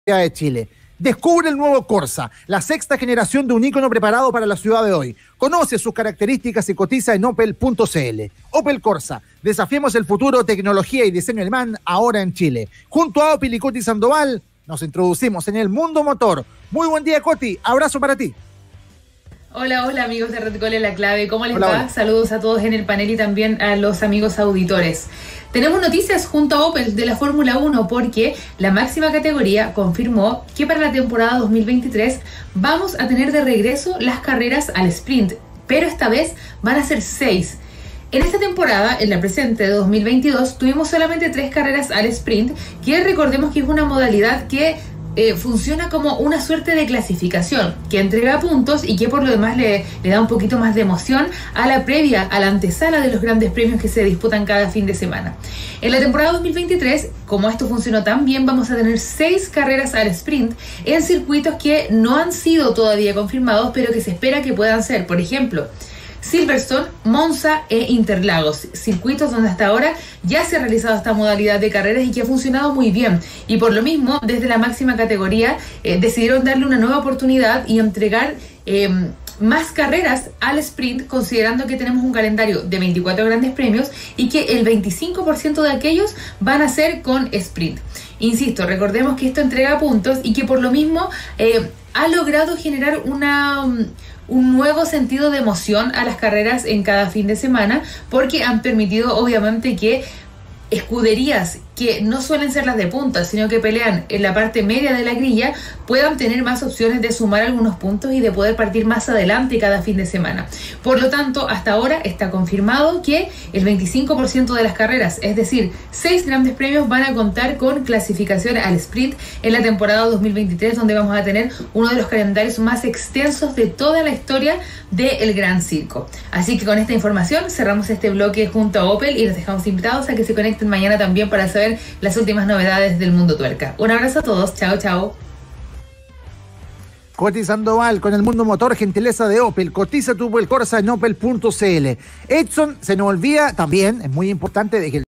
de Chile. Descubre el nuevo Corsa, la sexta generación de un ícono preparado para la ciudad de hoy. Conoce sus características y cotiza en opel.cl. Opel Corsa, desafiemos el futuro, tecnología y diseño alemán ahora en Chile. Junto a Opel y Coti Sandoval, nos introducimos en el mundo motor. Muy buen día, Coti, abrazo para ti. Hola amigos de Red Gol en la clave, ¿cómo les va? Hola. Saludos a todos en el panel y también a los amigos auditores. Tenemos noticias junto a Opel de la Fórmula 1 porque la máxima categoría confirmó que para la temporada 2023 vamos a tener de regreso las carreras al sprint, pero esta vez van a ser 6. En esta temporada, en la presente de 2022, tuvimos solamente 3 carreras al sprint, que recordemos que es una modalidad que funciona como una suerte de clasificación que entrega puntos y que por lo demás le da un poquito más de emoción a la previa, a la antesala de los grandes premios que se disputan cada fin de semana. En la temporada 2023, como esto funcionó tan bien, vamos a tener 6 carreras al sprint en circuitos que no han sido todavía confirmados, pero que se espera que puedan ser, por ejemplo, Silverstone, Monza e Interlagos, circuitos donde hasta ahora ya se ha realizado esta modalidad de carreras y que ha funcionado muy bien, y por lo mismo desde la máxima categoría decidieron darle una nueva oportunidad y entregar más carreras al sprint, considerando que tenemos un calendario de 24 grandes premios y que el 25% de aquellos van a ser con sprint. Insisto, recordemos que esto entrega puntos y que por lo mismo ha logrado generar un nuevo sentido de emoción a las carreras en cada fin de semana, porque han permitido obviamente que escuderías que no suelen ser las de punta, sino que pelean en la parte media de la grilla, puedan tener más opciones de sumar algunos puntos y de poder partir más adelante cada fin de semana. Por lo tanto, hasta ahora está confirmado que el 25% de las carreras, es decir, 6 grandes premios, van a contar con clasificación al sprint en la temporada 2023, donde vamos a tener uno de los calendarios más extensos de toda la historia del Gran Circo. Así que con esta información cerramos este bloque junto a Opel y los dejamos invitados a que se conecten mañana también para saber las últimas novedades del mundo tuerca. Un abrazo a todos, chao. Coti Sandoval con el mundo motor, gentileza de Opel. Cotiza tu Opel Corsa en opel.cl. Edson, se nos olvida también, es muy importante, de que